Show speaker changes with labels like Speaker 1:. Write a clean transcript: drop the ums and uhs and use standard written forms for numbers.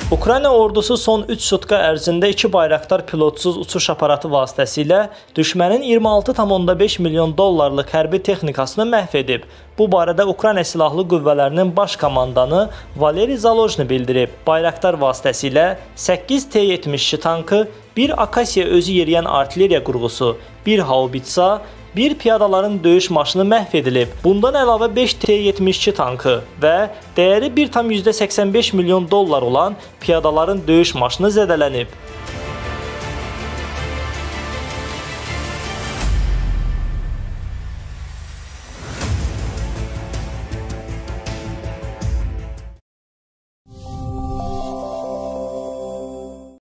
Speaker 1: Ukrayna ordusu son 3 sutka ərzində 2 Bayraktar pilotsuz uçuş aparatı vasitəsilə düşmənin 26,5 milyon dollarlıq hərbi texnikasını məhv edib. Bu barədə Ukrayna Silahlı Qüvvələrinin baş komandanı Valeri Zalojny bildirib. Bayraktar vasitəsilə 8 T-72 tankı, 1 Akasiya özü yeriyən artilleriya qurğusu, 1 haubitsa, 1 piyadaların döyüş maşını məhv edilib. Bundan əlavə 5 T-72 tankı və dəyəri 1,85 milyon dollar olan piyadaların döyüş maşını zədələnib.